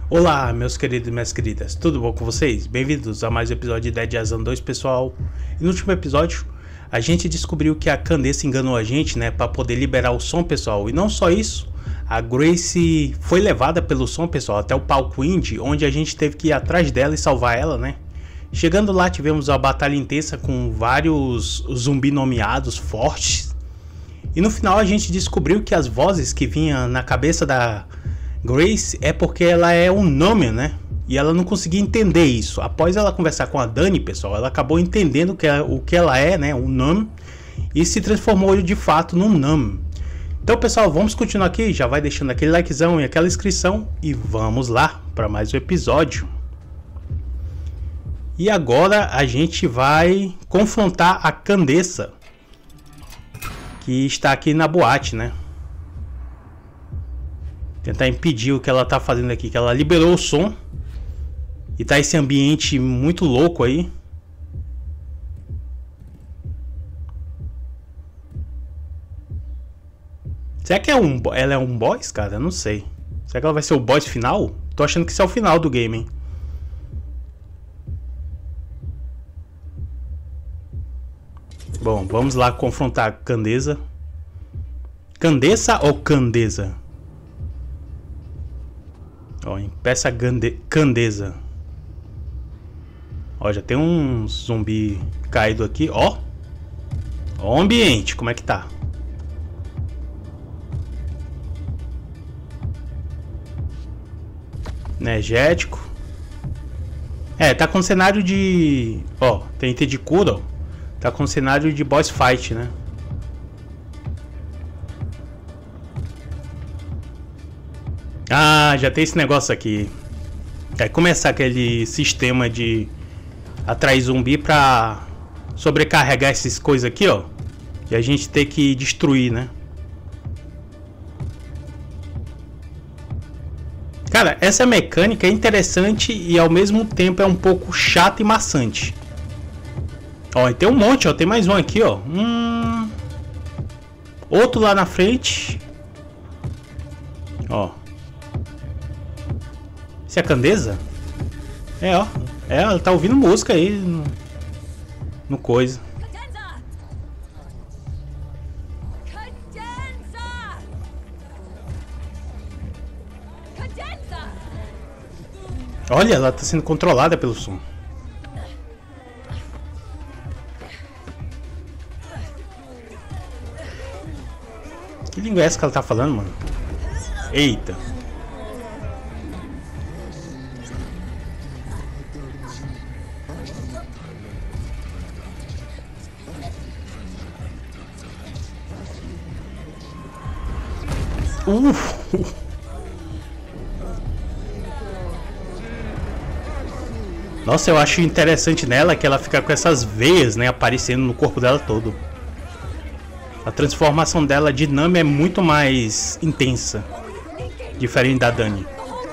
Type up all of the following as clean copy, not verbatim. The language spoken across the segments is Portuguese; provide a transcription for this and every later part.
Olá, meus queridos e minhas queridas, tudo bom com vocês? Bem-vindos a mais um episódio de Dead Island 2, pessoal. E no último episódio, a gente descobriu que a Candace enganou a gente, né, para poder liberar o som, pessoal. E não só isso, a Grace foi levada pelo som, pessoal, até o palco indie, onde a gente teve que ir atrás dela e salvar ela, né? Chegando lá, tivemos uma batalha intensa com vários zumbis nomeados fortes. E no final a gente descobriu que as vozes que vinham na cabeça da Grace é porque ela é um Numen, né? E ela não conseguia entender isso. Após ela conversar com a Dani, pessoal, ela acabou entendendo o que ela é, né? Um Numen. E se transformou de fato num Numen. Então, pessoal, vamos continuar aqui. Já vai deixando aquele likezão e aquela inscrição. E vamos lá para mais um episódio. E agora a gente vai confrontar a Candace, que está aqui na boate, né? Tentar impedir o que ela tá fazendo aqui, que ela liberou o som e tá esse ambiente muito louco aí. Será que ela é um boss, cara? Eu não sei. Será que ela vai ser o boss final? Tô achando que isso é o final do game, hein? Bom, vamos lá confrontar a Candace. Candace ou Candace? Ó, peça Candace. Ó, já tem um zumbi caído aqui. Ó. Ó o ambiente, como é que tá? Energético. É, tá com cenário de... Ó, tem item de cura, ó. Tá com cenário de boss fight, né? Ah, já tem esse negócio aqui. Vai começar aquele sistema de atrair zumbi pra sobrecarregar essas coisas aqui, ó. E a gente tem que destruir, né? Cara, essa mecânica é interessante e ao mesmo tempo é um pouco chata e maçante. Ó, e tem um monte, ó. Tem mais um aqui, ó. Outro lá na frente. Ó. Isso é a Candace? É, ó. É, ela tá ouvindo música aí no coisa. Olha, ela tá sendo controlada pelo som. Que língua é essa que ela tá falando, mano? Eita. Nossa, eu acho interessante nela que ela fica com essas veias, né, aparecendo no corpo dela todo. A transformação dela de Nami é muito mais intensa, diferente da Dani.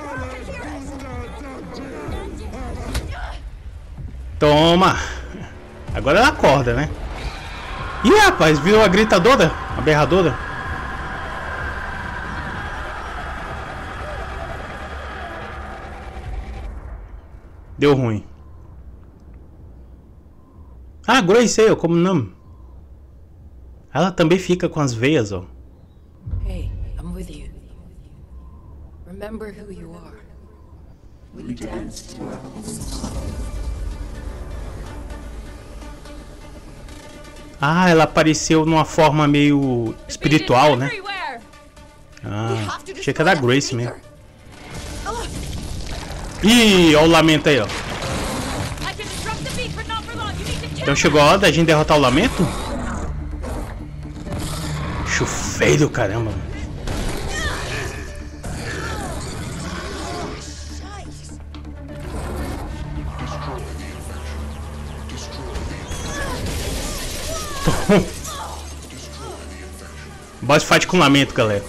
Toma! Agora ela acorda, né? Ih, rapaz, virou a gritadora, a berradora. Deu ruim. Ah, Grace, eu como não. Ela também fica com as veias, ó. Hey, I'm with you. Remember who you are. We danced. Ah, ela apareceu numa forma meio espiritual, né? Ah, achei que era a Grace mesmo. Ih, olha o lamento aí, ó. Então chegou a hora da gente derrotar o lamento? Chufeiro, caramba. Boss fight com lamento, galera.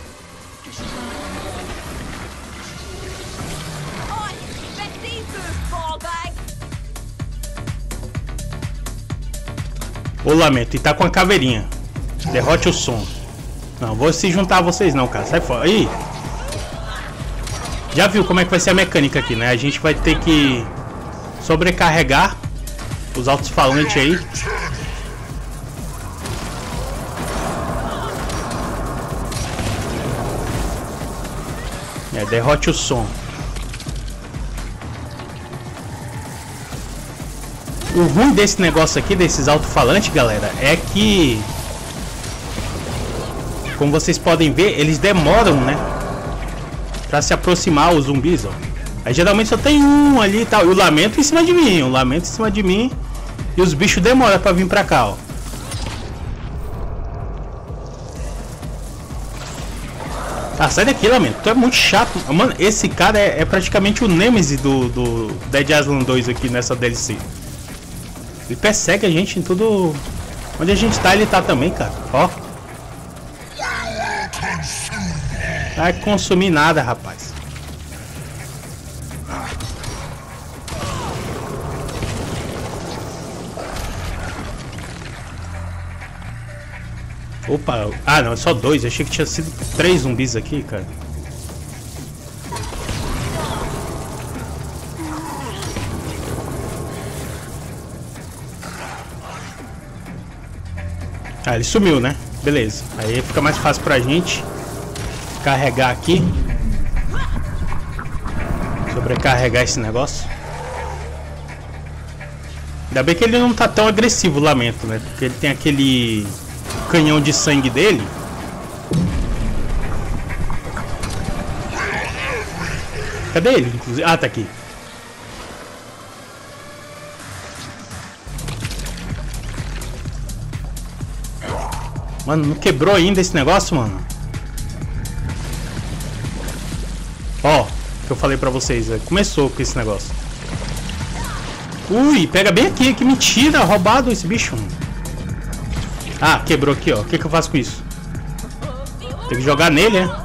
O lamento, e tá com a caveirinha. Derrote o som. Não vou se juntar a vocês não, cara. Sai fora. Aí. Já viu como é que vai ser a mecânica aqui, né? A gente vai ter que sobrecarregar os alto-falantes aí. Derrote o som. O ruim desse negócio aqui, desses alto-falantes, galera, é que, como vocês podem ver, eles demoram, né, pra se aproximar os zumbis, ó. Aí geralmente só tem um ali e tal. E o lamento em cima de mim, o lamento em cima de mim. E os bichos demoram pra vir pra cá, ó. Ah, sai daqui, lamento. Tu é muito chato. Mano, esse cara é praticamente o Nemesis do Dead Island 2 aqui nessa DLC. Ele persegue a gente em tudo. Onde a gente tá, ele tá também, cara. Ó. Vai consumir nada, rapaz. Opa. Ah, não, é só 2. Eu achei que tinha sido 3 zumbis aqui, cara. Ah, ele sumiu, né? Beleza. Aí fica mais fácil pra gente carregar aqui. Sobrecarregar esse negócio. Ainda bem que ele não tá tão agressivo, o lamento, né? Porque ele tem aquele canhão de sangue dele. Cadê ele, inclusive? Ah, tá aqui. Mano, não quebrou ainda esse negócio, mano? Ó, que eu falei pra vocês, começou com esse negócio. Ui, pega bem aqui, que mentira, roubado esse bicho. Ah, quebrou aqui, ó. O que eu faço com isso? Tem que jogar nele, né?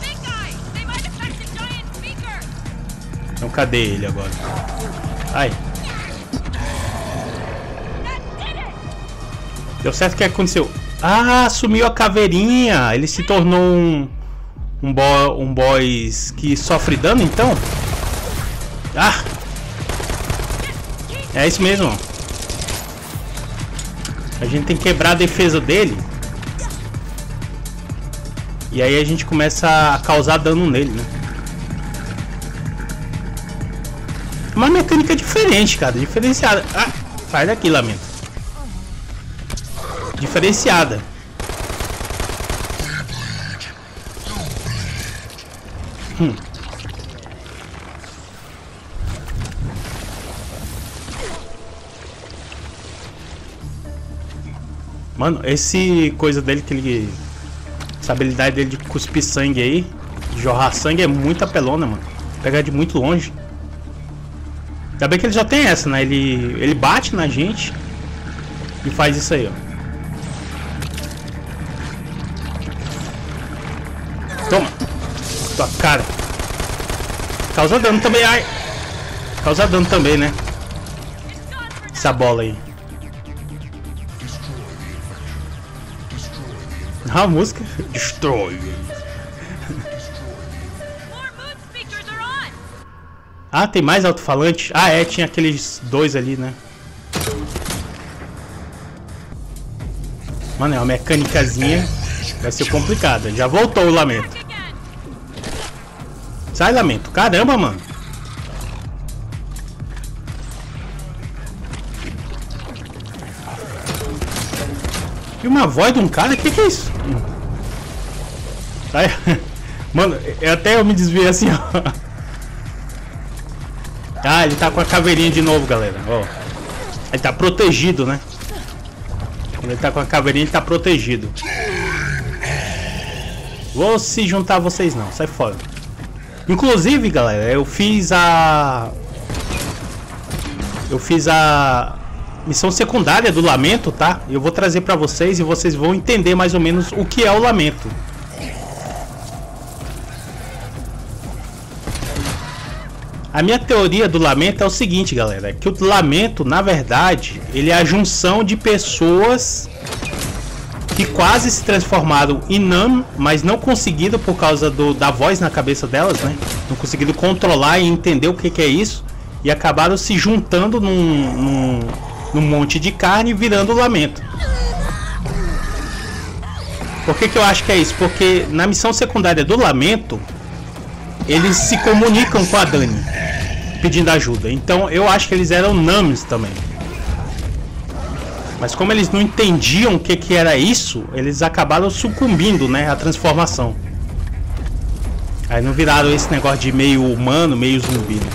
Então cadê ele agora? Ai. Deu certo, o que aconteceu? Ah, sumiu a caveirinha. Ele se tornou um boss que sofre dano, então? Ah! É isso mesmo. A gente tem que quebrar a defesa dele. E aí a gente começa a causar dano nele, né? Uma mecânica diferente, cara. Diferenciada. Ah, sai daqui, lamento. Diferenciada. Mano, esse coisa dele que ele... Essa habilidade dele de cuspir sangue aí, de jorrar sangue, é muito apelona, mano. Pegar de muito longe. Ainda bem que ele já tem essa, né? Ele bate na gente e faz isso aí, ó. Toma! Tua cara! Causa dano também, ai! Causa dano também, né? Essa bola aí. A música destrói. Ah, tem mais alto-falante? Ah, é, tinha aqueles 2 ali, né? Mano, é uma mecânicazinha. Vai ser complicada. Já voltou o lamento. Sai, lamento. Caramba, mano. E uma voz de um cara? Que é isso? Aí, mano, até eu me desviei assim, ó. Ah, ele tá com a caveirinha de novo, galera. Ó. Ele tá protegido, né? Quando ele tá com a caveirinha, ele tá protegido. Vou se juntar a vocês não, sai fora. Inclusive, galera, eu fiz a missão secundária do lamento, tá? Eu vou trazer pra vocês e vocês vão entender mais ou menos o que é o lamento. A minha teoria do lamento é o seguinte, galera, que o lamento, na verdade, ele é a junção de pessoas que quase se transformaram em Nami, mas não conseguiram por causa da voz na cabeça delas, né? Não conseguiram controlar e entender o que é isso. E acabaram se juntando num monte de carne e virando lamento. Por que eu acho que é isso? Porque na missão secundária do lamento, eles se comunicam com a Dani, pedindo ajuda. Então eu acho que eles eram Namis também. Mas como eles não entendiam o que era isso, eles acabaram sucumbindo, né, à transformação. Aí não viraram esse negócio de meio humano, meio zumbi, né?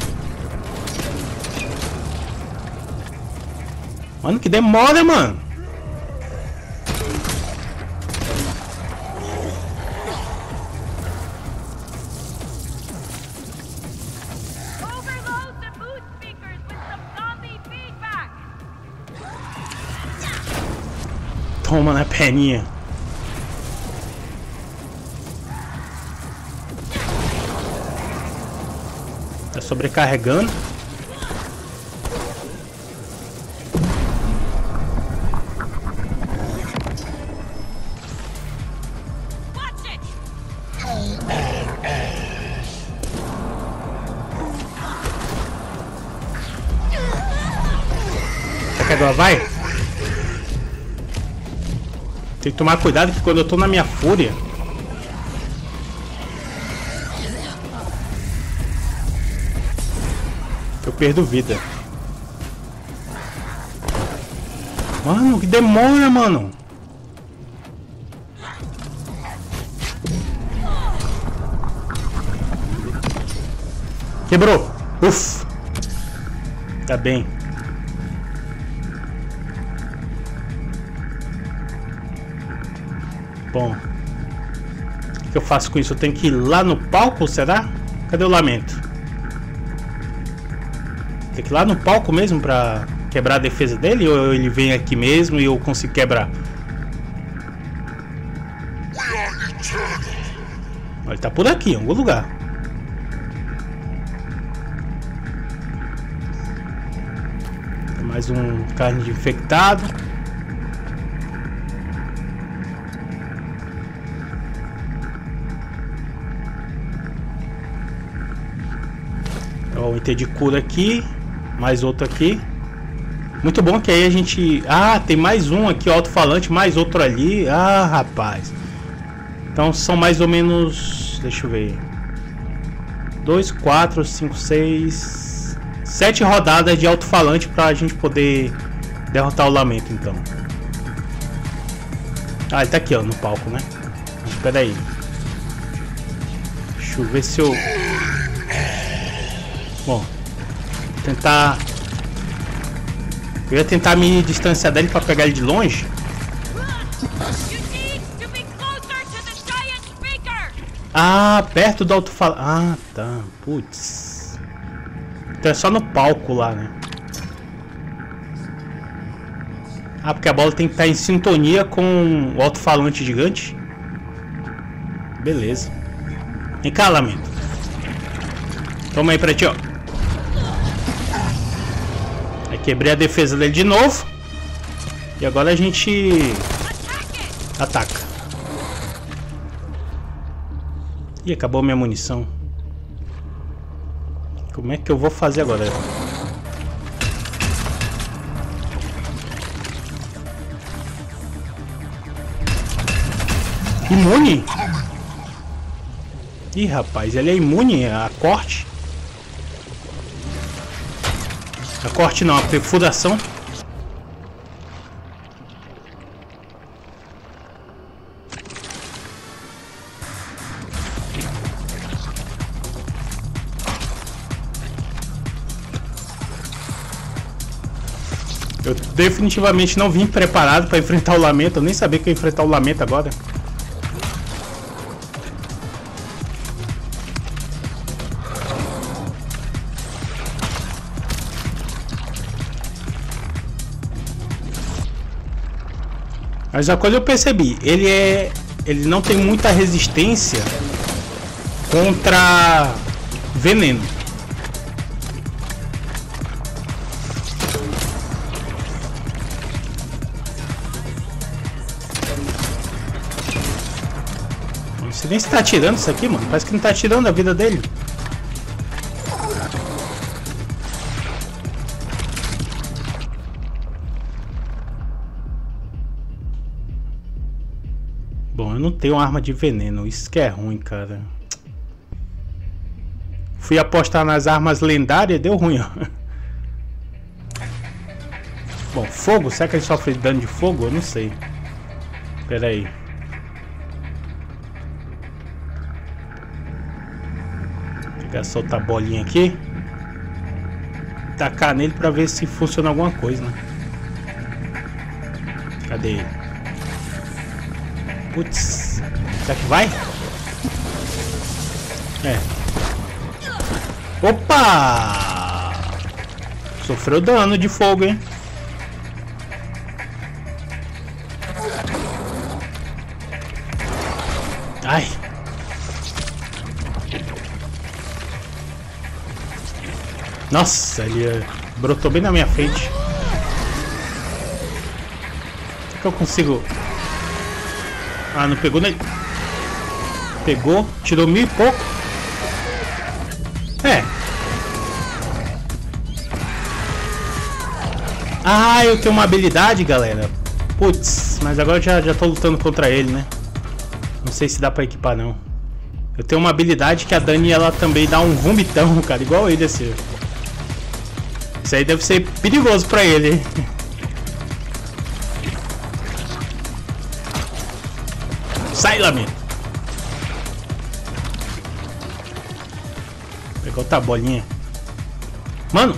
Mano, que demora, mano. Toma na perninha. Tá sobrecarregando. Será que agora vai? Tem que tomar cuidado que quando eu tô na minha fúria, eu perdo vida. Mano, que demora, mano. Quebrou. Ufa. Tá bem. Bom, o que eu faço com isso? Eu tenho que ir lá no palco, será? Cadê o lamento? Tem que ir lá no palco mesmo pra quebrar a defesa dele? Ou ele vem aqui mesmo e eu consigo quebrar? Ele tá por aqui, em algum lugar. Tem mais um carne de infectado. Um item de cura aqui. Mais outro aqui. Muito bom que aí a gente... Ah, tem mais um aqui, alto-falante. Mais outro ali. Ah, rapaz. Então são mais ou menos... Deixa eu ver. 2, 4, 5, 6... 7 rodadas de alto-falante pra gente poder derrotar o lamento, então. Ah, ele tá aqui, ó, no palco, né? Espera aí. Deixa eu ver se eu... Bom, tentar... Eu ia tentar me distanciar dele pra pegar ele de longe. Ah, perto do alto-falante. Ah, tá. Putz. Então é só no palco lá, né? Ah, porque a bola tem que estar em sintonia com o alto-falante gigante. Beleza. Vem cá, lamento. Toma aí pra ti, ó. Aí quebrei a defesa dele de novo. E agora a gente ataca. Ih, acabou minha munição. Como é que eu vou fazer agora? Imune? Ih, rapaz, ele é imune a corte. A corte não, a perfuração. Eu definitivamente não vim preparado para enfrentar o lamento. Eu nem sabia que eu ia enfrentar o lamento agora. Mas a coisa eu percebi, ele não tem muita resistência contra veneno. Nem se tá atirando isso aqui, mano. Parece que não tá atirando a vida dele. Bom, eu não tenho arma de veneno. Isso que é ruim, cara. Fui apostar nas armas lendárias e deu ruim, ó. Bom, fogo? Será que ele sofre dano de fogo? Eu não sei. Pera aí. Pegar, soltar a bolinha aqui. Tacar nele pra ver se funciona alguma coisa, né? Cadê ele? Putz. Será que vai? É. Opa! Sofreu dano de fogo, hein? Ai. Nossa, ele brotou bem na minha frente. Será que eu consigo? Ah, não pegou nele. Pegou, tirou 1000 e pouco. É. Ah, eu tenho uma habilidade, galera. Putz, mas agora já tô lutando contra ele, né? Não sei se dá pra equipar, não. Eu tenho uma habilidade que a Dani, ela também dá um vomitão, cara. Igual ele, assim. Isso aí deve ser perigoso pra ele, hein? Sai, lamento. Pegou outra bolinha. Mano.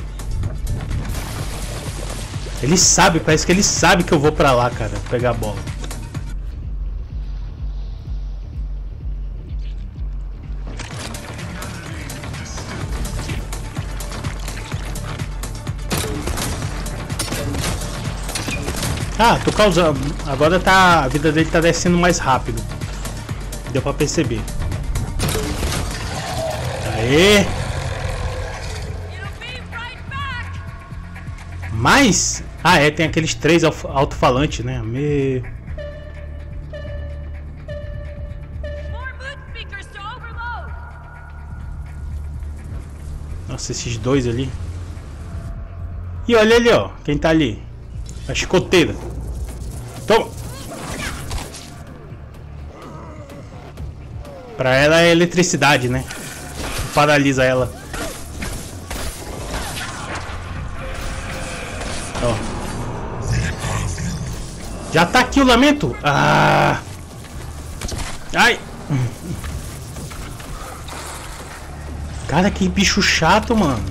Ele sabe, parece que ele sabe que eu vou pra lá, cara. Pegar a bola. Ah, tô causando. Agora tá. A vida dele tá descendo mais rápido. Deu pra perceber. Aê! Mas. Ah, é, tem aqueles 3 alto-falantes, né? Nossa, esses 2 ali. E olha ali, ó. Quem tá ali? A escoteira. Toma! Pra ela é eletricidade, né? Paralisa ela. Ó. Já tá aqui o lamento? Ah! Ai! Cara, que bicho chato, mano.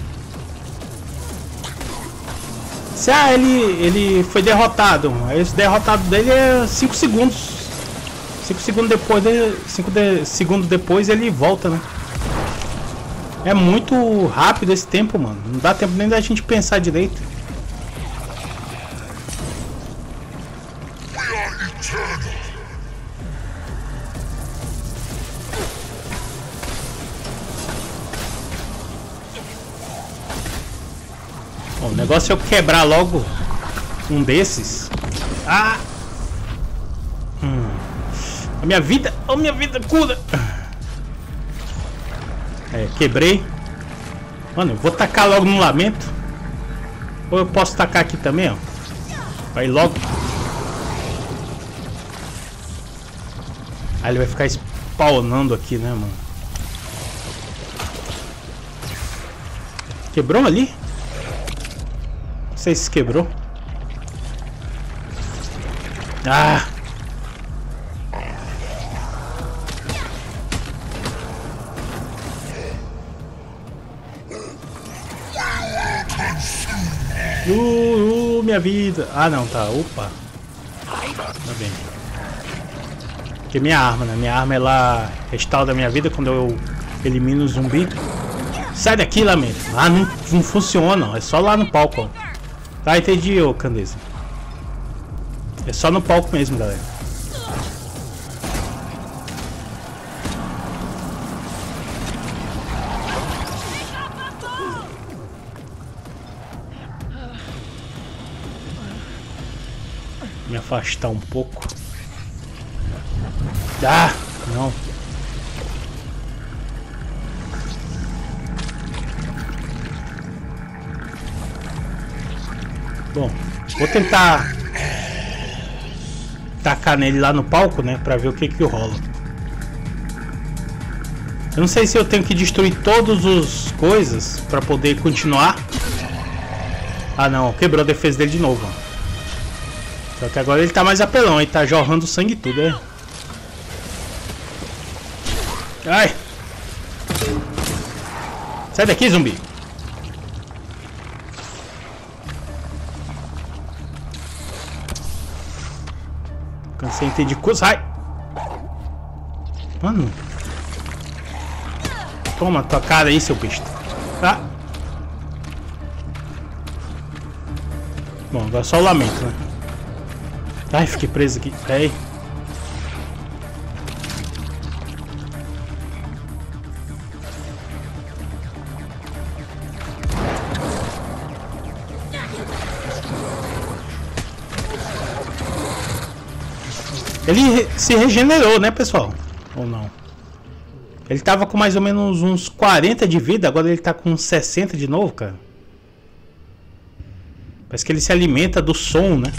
Ah, ele foi derrotado. Aí esse derrotado dele é 5 segundos. 5 segundos depois, 5 segundos depois ele volta, né? É muito rápido esse tempo, mano. Não dá tempo nem da gente pensar direito. Bom, o negócio é eu quebrar logo um desses. Ah! A minha vida, cura! É, quebrei. Mano, eu vou tacar logo no lamento. Ou eu posso tacar aqui também, ó. Vai logo. Aí ele vai ficar spawnando aqui, né, mano? Quebrou ali? Não sei se quebrou. Ah! Minha vida. Ah, não, tá. Opa. Tá bem. Porque minha arma, né? Minha arma, ela restaura a minha vida quando eu elimino o zumbi. Sai daqui, lamento. Ah, não funciona. É só lá no palco, ó. Tá, entendi, ô Candeza. É só no palco mesmo, galera. Me afastar um pouco. Ah, não. Bom, vou tentar tacar nele lá no palco, né? Pra ver o que que rola. Eu não sei se eu tenho que destruir todas as coisas pra poder continuar. Ah não, quebrou a defesa dele de novo. Só que agora ele tá mais apelão, ele tá jorrando sangue e tudo, é. Ai! Sai daqui, zumbi! Cansei de cu, sai! Mano! Toma tua cara aí, seu besta! Tá? Bom, agora só o lamento, né? Ai, fiquei preso aqui. Ei! Ele se regenerou, né, pessoal? Ou não? Ele tava com mais ou menos uns 40 de vida, agora ele tá com 60 de novo, cara. Parece que ele se alimenta do som, né?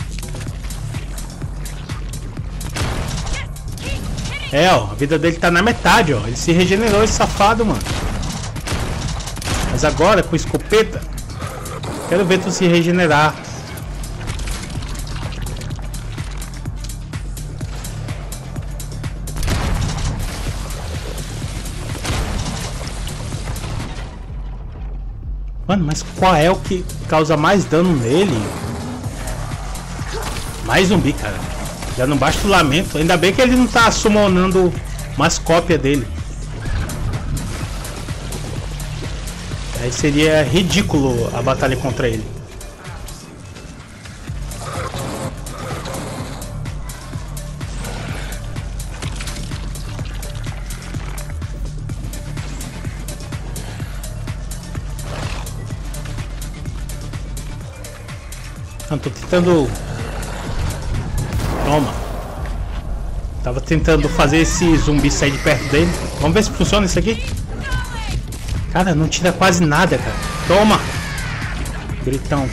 É, ó, a vida dele tá na metade, ó. Ele se regenerou, esse safado, mano. Mas agora, com escopeta, quero ver tu se regenerar. Mano, mas qual é o que causa mais dano nele? Mais zumbi, cara. Já não basta o lamento. Ainda bem que ele não tá summonando umas cópias dele. Aí seria ridículo a batalha contra ele. Não, tô tentando... Toma. Tava tentando fazer esse zumbi sair de perto dele. Vamos ver se funciona isso aqui. Cara, não tira quase nada, cara. Toma. Gritão.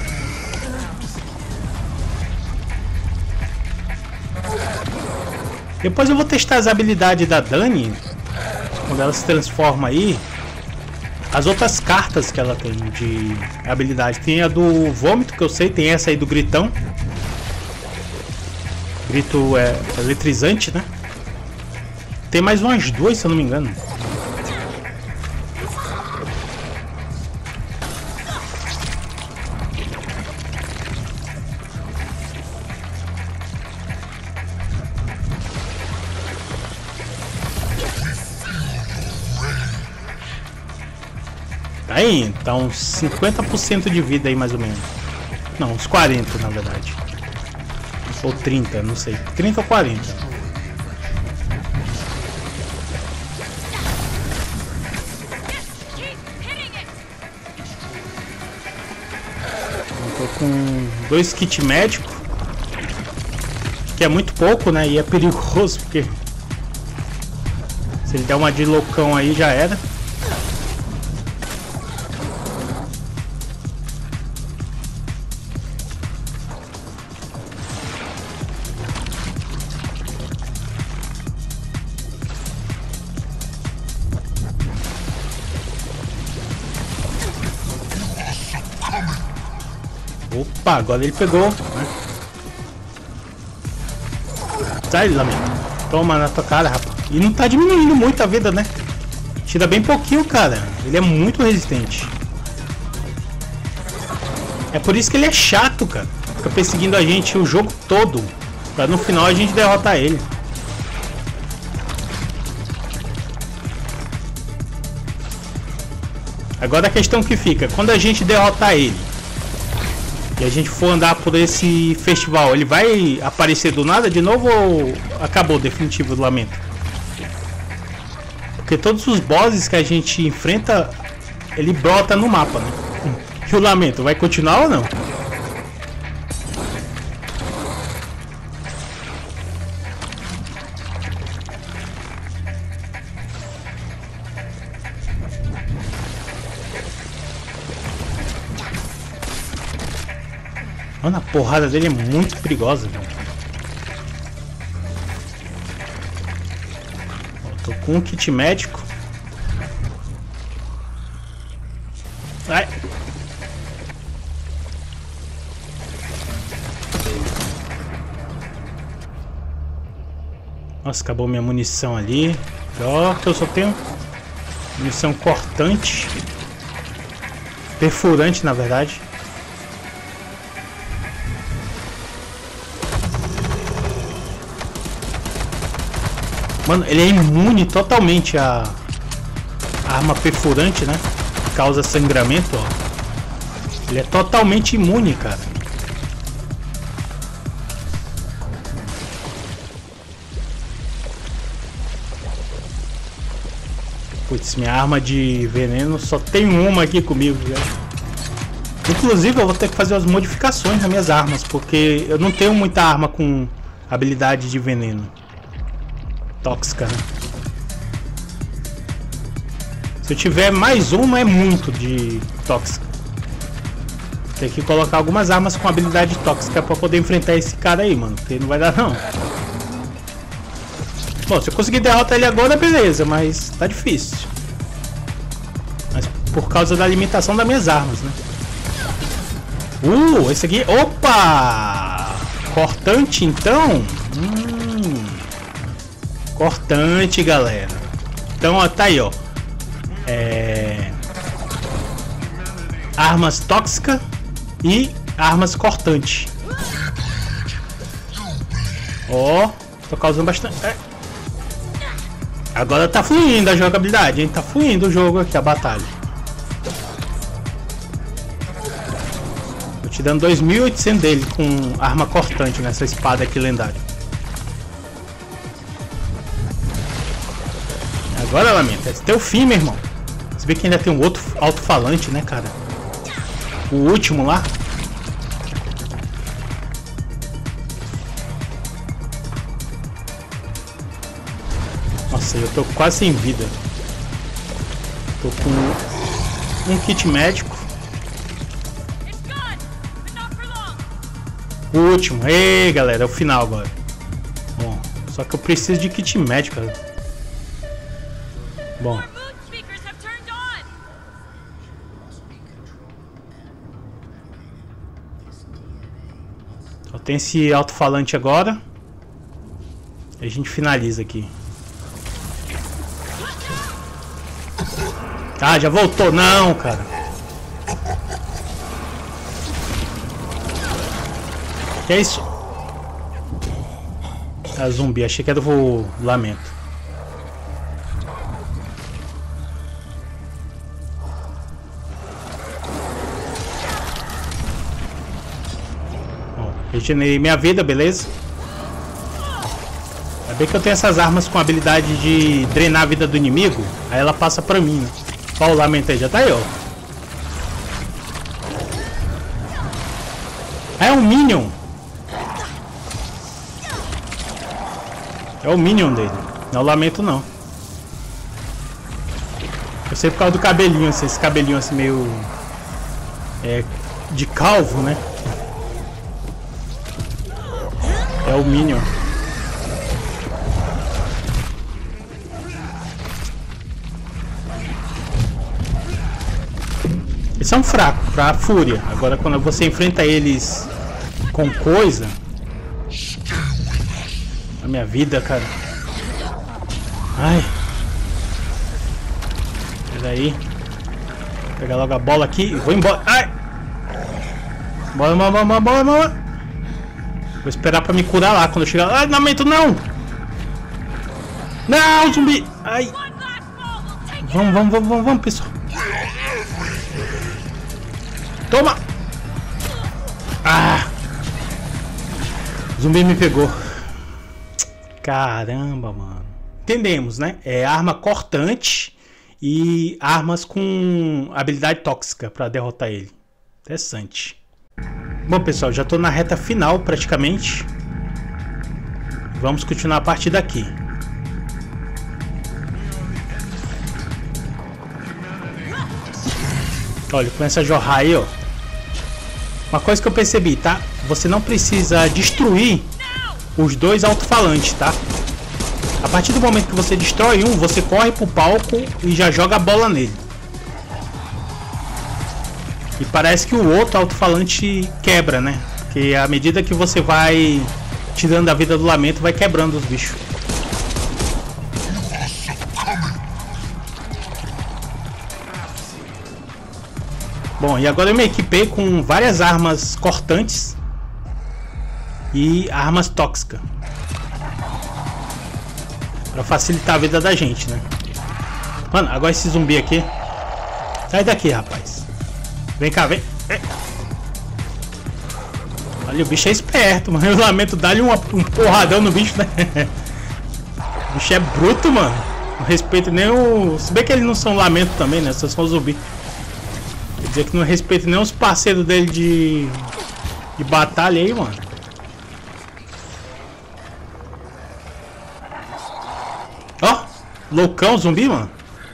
Depois eu vou testar as habilidades da Dani. Quando ela se transforma aí. As outras cartas que ela tem de habilidade. Tem a do vômito, que eu sei. Tem essa aí do gritão. Grito é eletrizante, né? Tem mais umas duas, se eu não me engano. Aí, tá uns 50% de vida aí, mais ou menos. Não, uns 40, na verdade. Ou 30, não sei. 30 ou 40. Eu tô com 2 kits médicos. Que é muito pouco, né? E é perigoso, porque... se ele der uma de loucão aí, já era. Opa, agora ele pegou, né? Sai, lamento. Toma na tua cara, rapaz. E não tá diminuindo muito a vida, né? Tira bem pouquinho, cara. Ele é muito resistente. É por isso que ele é chato, cara. Fica perseguindo a gente o jogo todo. Pra no final a gente derrotar ele. Agora a questão que fica, quando a gente derrotar ele e a gente for andar por esse festival, ele vai aparecer do nada de novo ou acabou definitivo do lamento? Porque todos os bosses que a gente enfrenta, ele brota no mapa, né? E o lamento vai continuar ou não? Mano, a porrada dele é muito perigosa, velho. Tô com um kit médico. Ai. Nossa, acabou minha munição ali. Ó, que eu só tenho munição cortante. Perfurante, na verdade. Mano, ele é imune totalmente a arma perfurante, né? Causa sangramento, ó. Ele é totalmente imune, cara. Putz, minha arma de veneno só tem uma aqui comigo, velho. Inclusive, eu vou ter que fazer as modificações nas minhas armas, porque eu não tenho muita arma com habilidade de veneno. Tóxica, né? Se eu tiver mais uma, é muito de tóxica. Tem que colocar algumas armas com habilidade tóxica pra poder enfrentar esse cara aí, mano. Porque não vai dar, não. Bom, se eu conseguir derrotar ele agora, beleza. Mas tá difícil. Mas por causa da limitação das minhas armas, né? Esse aqui... Opa! Cortante, então? Cortante, galera. Então, ó, tá aí, ó. Armas tóxicas e armas cortantes. Ó, tô causando bastante. Agora tá fluindo a jogabilidade, hein? Tá fluindo o jogo aqui, a batalha. Tô te dando 2.800 dele com arma cortante nessa espada aqui lendária. Agora, Lamento, é teu fim, meu irmão. Você vê que ainda tem um outro alto-falante, né, cara? O último lá. Nossa, eu tô quase sem vida. Tô com um kit médico. O último. Ei, galera, é o final agora. Bom, só que eu preciso de kit médico, cara. Bom. Só tem esse alto-falante agora. E a gente finaliza aqui. Ah, já voltou. Não, cara. Que é isso? Ah, zumbi. Achei que era o Lamento. Regenerei minha vida, beleza? Ainda bem que eu tenho essas armas com a habilidade de drenar a vida do inimigo. Aí ela passa pra mim, né? Ó, o Lamento aí, já tá aí, ó. É um Minion. É o Minion dele. Não é o Lamento, não. Eu sei por causa do cabelinho, assim, esse cabelinho assim meio... de calvo, né? É o Minion. Eles são fracos pra fúria. Agora quando você enfrenta eles com coisa... A minha vida, cara. Ai. Peraí. Vou pegar logo a bola aqui e vou embora. Ai. Bora. Vou esperar pra me curar lá quando eu chegar lá. Ai, não aumento, não! Não, zumbi! Ai! Vamos, pessoal. Toma! Ah! Zumbi me pegou. Caramba, mano. Entendemos, né? É arma cortante e armas com habilidade tóxica pra derrotar ele. Interessante. Bom, pessoal, já tô na reta final praticamente. Vamos continuar a partir daqui. Olha, começa a jorrar aí, ó. Uma coisa que eu percebi, tá? você não precisa destruir os dois alto-falantes, tá? A partir do momento que você destrói um, você corre pro palco e já joga a bola nele. E parece que o outro alto-falante quebra, né? Porque à medida que você vai tirando a vida do lamento, vai quebrando os bichos. Bom, e agora eu me equipei com várias armas cortantes e armas tóxicas pra facilitar a vida da gente, né? Mano, agora esse zumbi aqui. Sai daqui, rapaz. Vem cá, vem. Olha, o bicho é esperto, mano. Eu lamento dar-lhe um porradão no bicho, né? O bicho é bruto, mano. Não respeita nem o... Se bem que eles não são lamento também, né? Só são zumbi. Quer dizer que não respeita nem os parceiros dele de batalha aí, mano. Ó, loucão zumbi, mano.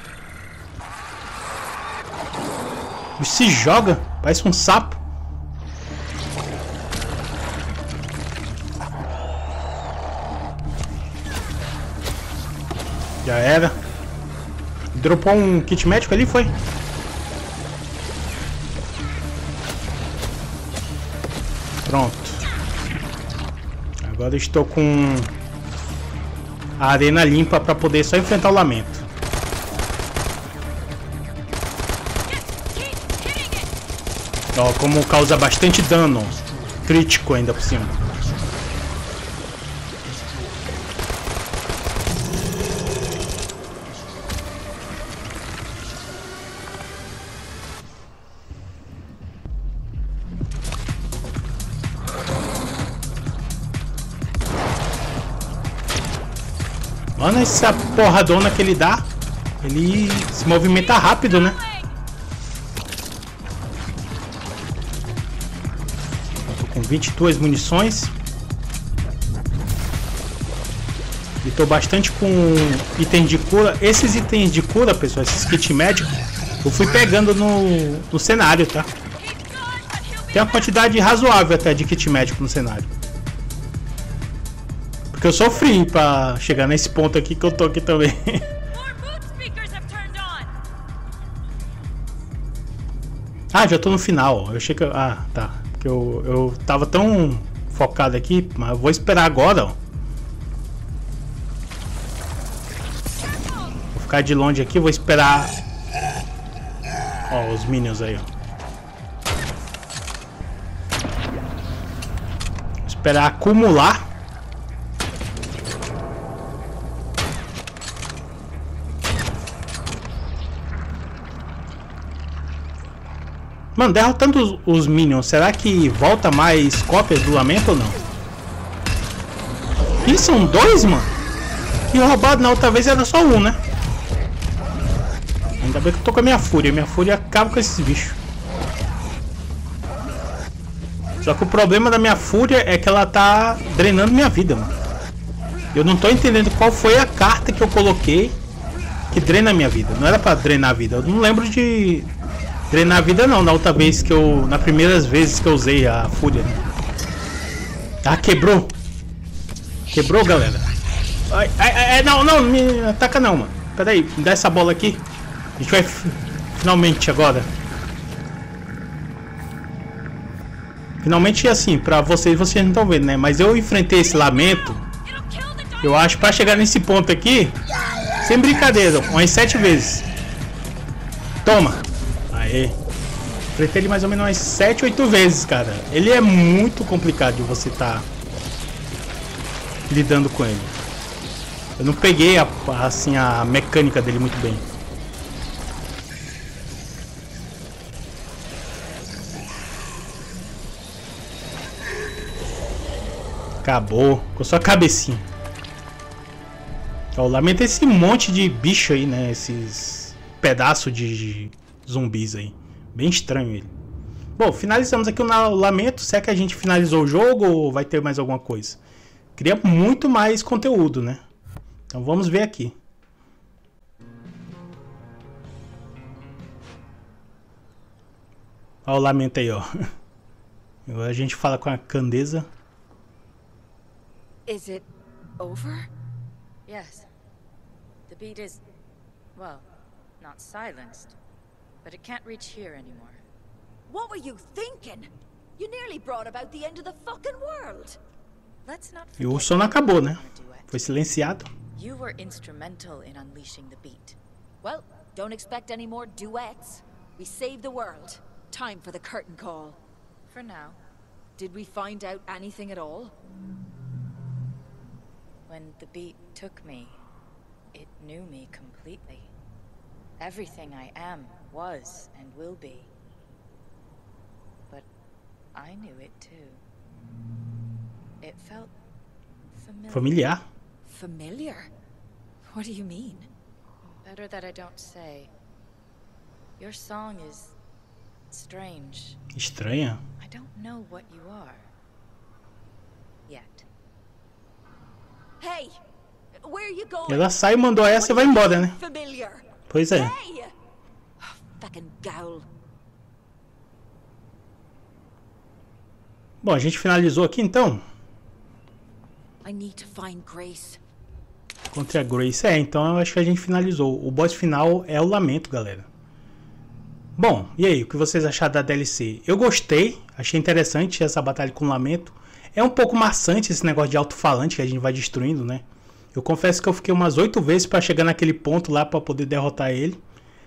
O bicho se joga, parece um sapo. Já era. Dropou um kit médico ali, foi? Pronto. Agora estou com a arena limpa para poder só enfrentar o lamento. Ó, como causa bastante dano crítico ainda por cima. Mano, essa porradona que ele dá, ele se movimenta rápido, né? Tô com 22 munições. E tô bastante com itens de cura. Esses itens de cura, pessoal, esses kits médicos, eu fui pegando no cenário, tá? Tem uma quantidade razoável até de kit médico no cenário. Porque eu sofri pra chegar nesse ponto aqui que eu tô aqui também. Ah, já tô no final. Eu achei que... Ah, tá. Porque eu tava tão focado aqui, mas eu vou esperar agora, ó. Vou ficar de longe aqui, vou esperar... Ó, os minions aí, ó. Vou esperar acumular. Mano, derrotando os minions, será que volta mais cópias do lamento ou não? Ih, são dois, mano? Que roubado, na outra vez era só um, né? Ainda bem que eu tô com a minha fúria. Minha fúria acaba com esses bichos. Só que o problema da minha fúria é que ela tá drenando minha vida, mano. Eu não tô entendendo qual foi a carta que eu coloquei que drena a minha vida. Não era pra drenar a vida. Eu não lembro de... drenar a vida não, na outra vez que eu... nas primeiras vezes que eu usei a fúria. Ah, quebrou. Quebrou, galera. Ai, ai, ai, não, não me ataca não, mano. Pera aí, me dá essa bola aqui. A gente vai finalmente agora. Finalmente assim, pra vocês não estão vendo, né? Mas eu enfrentei esse lamento. Eu acho pra chegar nesse ponto aqui, sem brincadeira, umas 7 vezes. Toma. Aê. Enfrentei ele mais ou menos umas 7, 8 vezes, cara. Ele é muito complicado de você tá lidando com ele. Eu não peguei assim a mecânica dele muito bem. Acabou. Ficou só a cabecinha. Ó, lamento esse monte de bicho aí, né? Esses pedaços de zumbis aí. Bem estranho ele. Bom, finalizamos aqui o lamento. Será que a gente finalizou o jogo ou vai ter mais alguma coisa? Queria muito mais conteúdo, né? Então vamos ver aqui. Olha o lamento aí, ó. A gente fala com a Candesa. Is it over? Yes. The beat is, well, not silenced, but it can't reach here anymore. What were you thinking? You nearly brought about the end of the fucking world. Let's not E o forget som não acabou, né? your duet. Foi silenciado. You were instrumental in unleashing the beat. Well, don't expect any more duets. We saved the world. Time for the curtain call. For now, Did we find out anything at all? when the beat took me, it knew me completely. Everything I am, was, and will be. But I knew it too. It felt familiar. Familiar. Familiar? What do you mean? Better that I don't say. Your song is strange. Estranha. I don't know what you are. Yet. Hey! Where are you going? Ela sai, mandou essa e vai embora, né? Familiar. Pois é. Hey! Oh, fucking gowl. Bom, a gente finalizou aqui então. I need to find Grace. Contra a Grace. Então eu acho que a gente finalizou. O boss final é o Lamento, galera. Bom, e aí, o que vocês acharam da DLC? Eu gostei, achei interessante essa batalha com o Lamento. É um pouco maçante esse negócio de alto-falante que a gente vai destruindo, né? Eu confesso que eu fiquei umas 8 vezes pra chegar naquele ponto lá pra poder derrotar ele.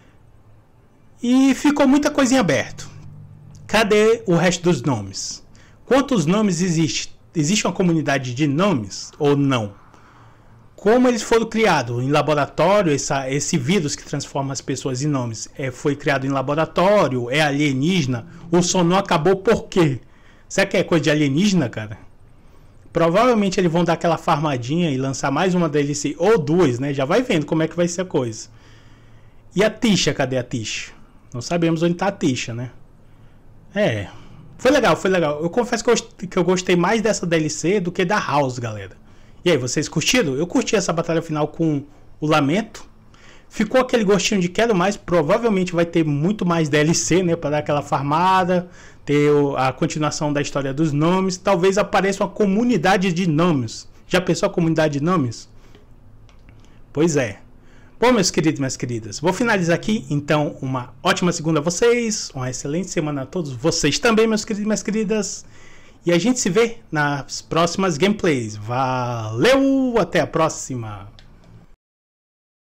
E ficou muita coisinha aberta. Cadê o resto dos nomes? Quantos nomes existe? Existe uma comunidade de nomes ou não? Como eles foram criados? Em laboratório, esse vírus que transforma as pessoas em nomes foi criado em laboratório? É alienígena? O som não acabou por quê? Será que é coisa de alienígena, cara? Provavelmente eles vão dar aquela farmadinha e lançar mais uma DLC ou duas, né? Já vai vendo como é que vai ser a coisa. E a Tisha, cadê a Tisha? Não sabemos onde tá a Tisha, né? Foi legal, foi legal. Eu confesso que eu gostei mais dessa DLC do que da House, galera. E aí, vocês curtiram? Eu curti essa batalha final com o Lamento. Ficou aquele gostinho de quero mais. Provavelmente vai ter muito mais DLC, né? Pra dar aquela farmada. Ter a continuação da história dos nomes. Talvez apareça uma comunidade de nomes. Já pensou a comunidade de nomes? Pois é. Bom, meus queridos e minhas queridas, vou finalizar aqui. Então, uma ótima segunda a vocês. Uma excelente semana a todos vocês também, meus queridos e minhas queridas. E a gente se vê nas próximas gameplays. Valeu! Até a próxima!